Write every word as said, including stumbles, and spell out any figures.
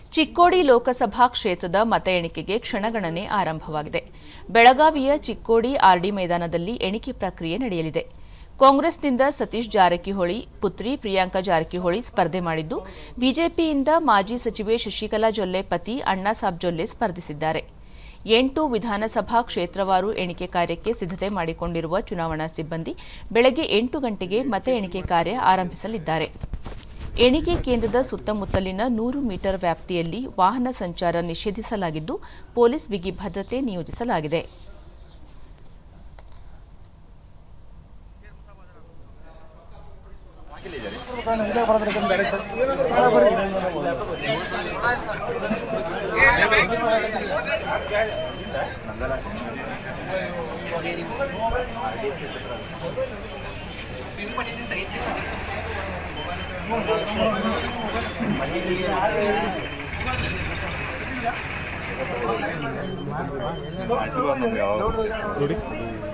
ಚಿಕ್ಕೋಡಿ ಲೋಕಸಭಾ ಕ್ಷೇತ್ರದ ಮತ ಎಣಿಕೆಗೆ ಕ್ಷಣಗಣನೆ ಆರಂಭವಾಗಿದೆ. ಬೆಳಗಾವಿಯ ಚಿಕ್ಕೋಡಿ ಆರ್ಡಿ ಮೈದಾನದಲ್ಲಿ ಎಣಿಕೆ ಪ್ರಕ್ರಿಯೆ ನಡೆಯಲಿದೆ. ಕಾಂಗ್ರೆಸ್ನಿಂದ ಸತೀಶ್ ಜಾರಕಿಹೊಳಿ ಪುತ್ರಿ ಪ್ರಿಯಾಂಕಾ ಜಾರಕಿಹೊಳಿ ಸ್ಪರ್ಧೆ ಮಾಡಿದ್ದು, ಬಿಜೆಪಿಯಿಂದ ಮಾಜಿ ಸಚಿವೆ ಶಶಿಕಲಾ ಜೊಲ್ಲೆ ಪತಿ ಅಣ್ಣಾಸಾಬ್ ಜೊಲ್ಲೆ ಸ್ಪರ್ಧಿಸಿದ್ದಾರೆ. ಎಂಟು ವಿಧಾನಸಭಾ ಕ್ಷೇತ್ರವಾರು ಎಣಿಕೆ ಕಾರ್ಯಕ್ಕೆ ಸಿದ್ಧತೆ ಮಾಡಿಕೊಂಡಿರುವ ಚುನಾವಣಾ ಸಿಬ್ಬಂದಿ ಬೆಳಗ್ಗೆ ಎಂಟು ಗಂಟೆಗೆ ಮತ ಎಣಿಕೆ ಕಾರ್ಯ ಆರಂಭಿಸಲಿದ್ದಾರೆ. ಎಣಿಕೆ ಕೇಂದ್ರದ ಸುತ್ತಮುತ್ತಲಿನ ನೂರು ಮೀಟರ್ ವ್ಯಾಪ್ತಿಯಲ್ಲಿ ವಾಹನ ಸಂಚಾರ ನಿಷೇಧಿಸಲಾಗಿದ್ದು, ಪೊಲೀಸ್ ಬಿಗಿ ಭದ್ರತೆ ನಿಯೋಜಿಸಲಾಗಿದೆ. Masih